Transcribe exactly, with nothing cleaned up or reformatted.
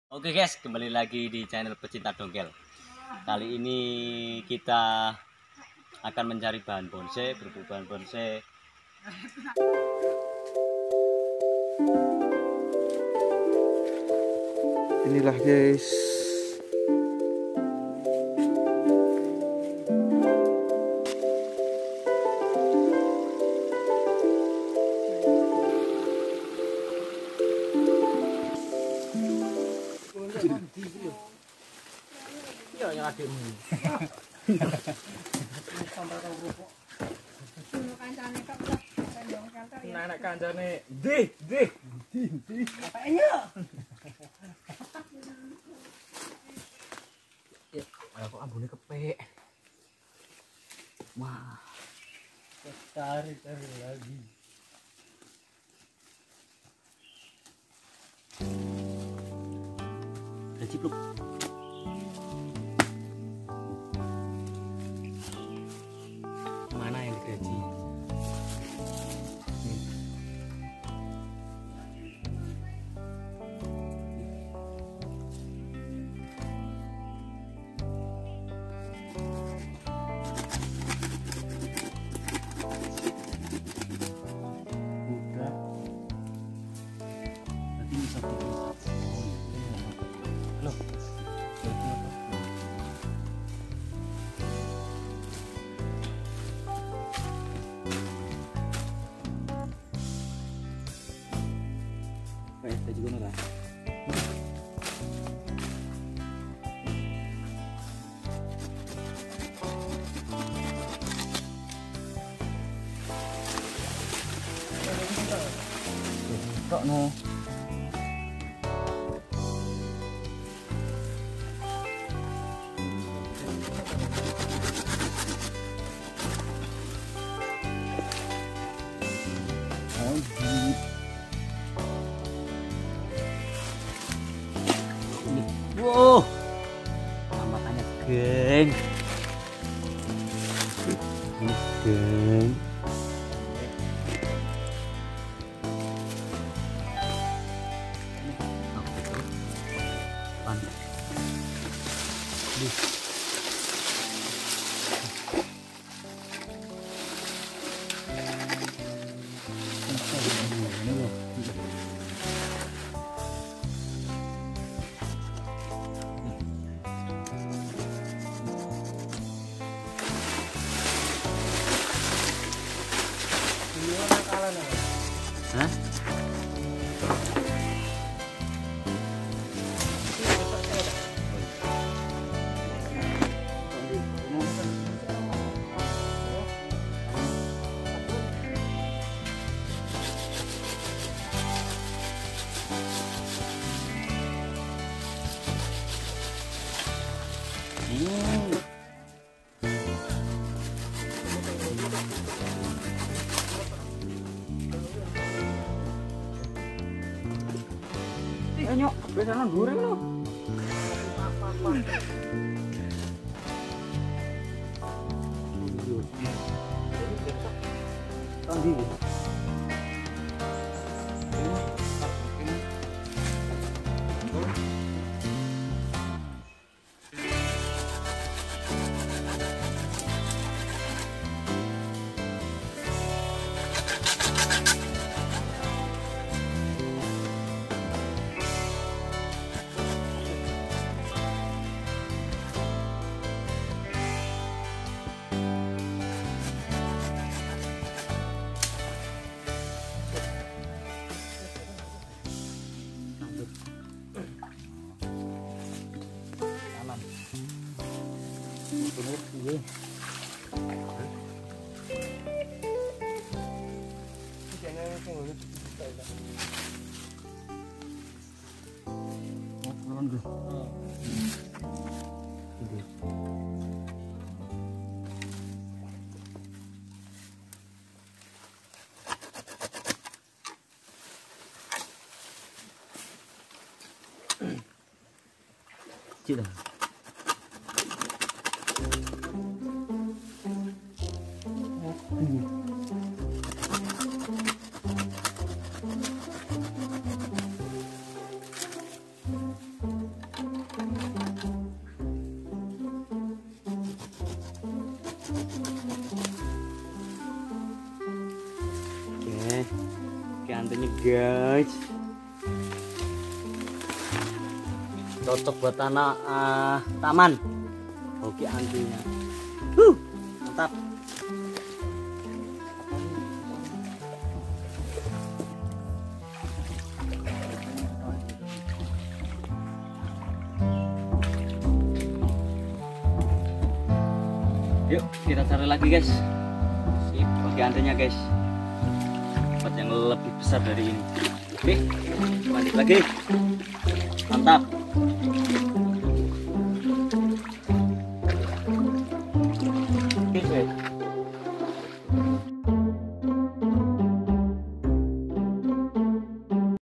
Oke guys, kembali lagi di channel Pecinta Dongkel. Kali ini kita akan mencari bahan bonsai, berburu bahan bonsai. Inilah guys, iya yang adikmu. Nah, anak kancane, dih, dih, dih, dih. Apanya? Ya, kok ambune kepek. Wah, tarik-tarik lagi. Ada cipluk. Mana yang digaji? Kita juga nolak. Kok no? Wow, makannya geng, ini geng. Hah? Hmm. Eh nyok, biasanya goreng lo. Tadi. Cik dah. ini guys. Cocok buat tanah uh, taman. Oke antinya. Huh, mantap. Yuk kita cari lagi guys. Sip, bagi antrinya guys. Tempat yang lebih besar dari ini. Oke, lanjut lagi. Mantap. Oke, guys.